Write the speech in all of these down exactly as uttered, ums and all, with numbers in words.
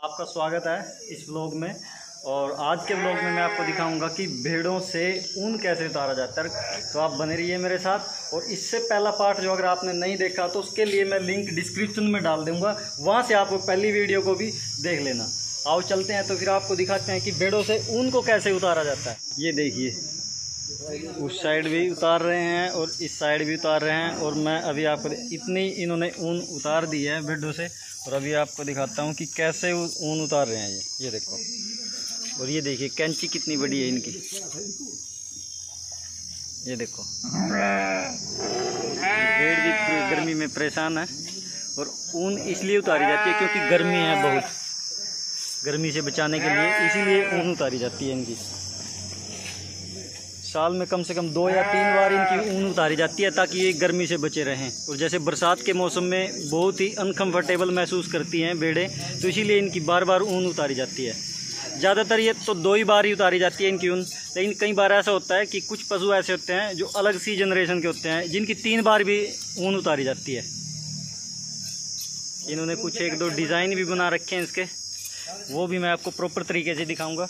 आपका स्वागत है इस व्लॉग में। और आज के व्लॉग में मैं आपको दिखाऊंगा कि भेड़ों से ऊन कैसे उतारा जाता है। तो आप बने रहिए मेरे साथ। और इससे पहला पार्ट जो अगर आपने नहीं देखा तो उसके लिए मैं लिंक डिस्क्रिप्शन में डाल दूंगा, वहाँ से आप पहली वीडियो को भी देख लेना। आओ चलते हैं तो फिर आपको दिखाते हैं कि भेड़ों से ऊन को कैसे उतारा जाता है। ये देखिए, उस साइड भी उतार रहे हैं और इस साइड भी उतार रहे हैं। और मैं अभी आपको इतनी इन्होंने ऊन उतार दी है भेड़ों से, और अभी आपको दिखाता हूँ कि कैसे ऊन उतार रहे हैं। ये ये देखो, और ये देखिए कैंची कितनी बड़ी है इनकी। ये देखो, भेड़ भी गर्मी में परेशान है। और ऊन इसलिए उतारी जाती है क्योंकि गर्मी है बहुत, गर्मी से बचाने के लिए इसीलिए ऊन उतारी जाती है इनकी। साल में कम से कम दो या तीन बार इनकी ऊन उतारी जाती है ताकि ये गर्मी से बचे रहें। और जैसे बरसात के मौसम में बहुत ही अनकंफर्टेबल महसूस करती हैं भेड़ें, तो इसीलिए इनकी बार बार ऊन उतारी जाती है। ज़्यादातर ये तो दो ही बार ही उतारी जाती है इनकी ऊन, लेकिन कई बार ऐसा होता है कि कुछ पशु ऐसे होते हैं जो अलग सी जनरेशन के होते हैं जिनकी तीन बार भी ऊन उतारी जाती है। इन्होंने कुछ एक दो डिज़ाइन भी बना रखे हैं इसके, वो भी मैं आपको प्रॉपर तरीके से दिखाऊँगा।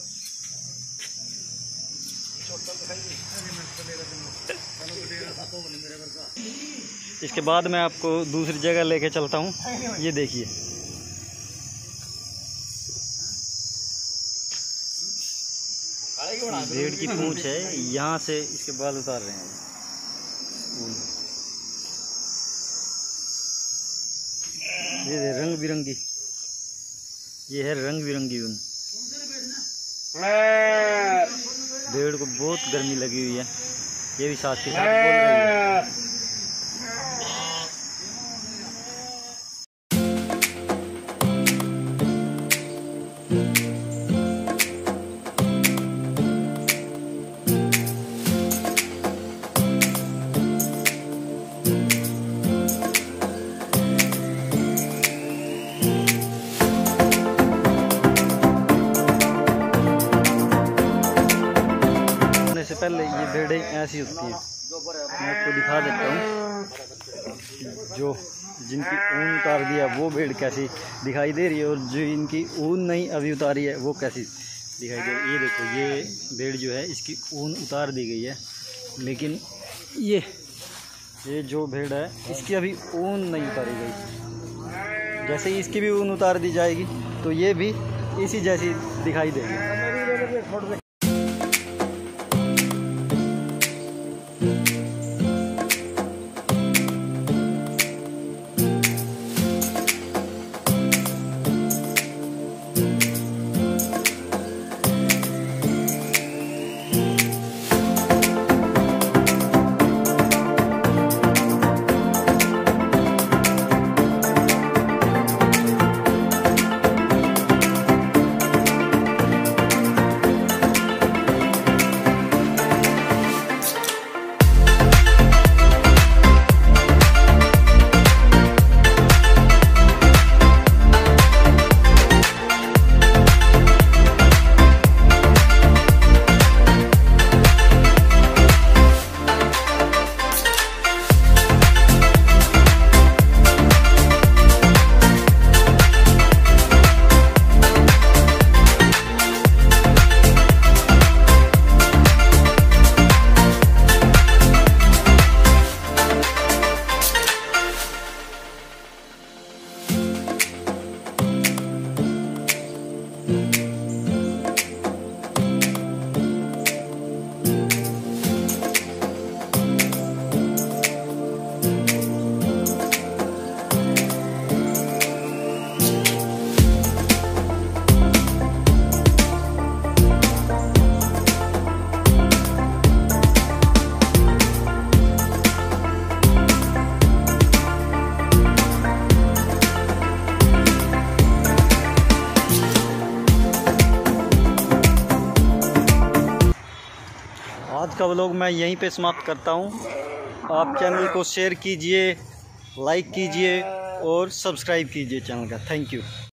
इसके बाद मैं आपको दूसरी जगह लेके चलता हूँ। ये देखिए, भेड़ की पूंछ है, यहाँ से इसके बाल उतार रहे हैं। ये रंग बिरंगी, ये है रंग बिरंगी ऊन। भेड़ को बहुत गर्मी लगी हुई है, ये भी साथ के साथ बोल रही है। से पहले ये भेड़ें ऐसी होती है, मैं आपको दिखा देता हूँ। जो जिनकी ऊन उतार दिया वो भेड़ कैसी दिखाई दे रही है, और जो इनकी ऊन नहीं अभी उतारी है वो कैसी दिखाई दे रही है। ये देखो, ये भेड़ जो है इसकी ऊन उतार दी गई है, लेकिन ये ये जो भेड़ है इसकी अभी ऊन नहीं उतारी गई। जैसे ही इसकी भी ऊन उतार दी जाएगी तो ये भी इसी जैसी दिखाई देगी। आज का व्लॉग मैं यहीं पे समाप्त करता हूँ। आप चैनल को शेयर कीजिए, लाइक कीजिए और सब्सक्राइब कीजिए चैनल का। Thank you.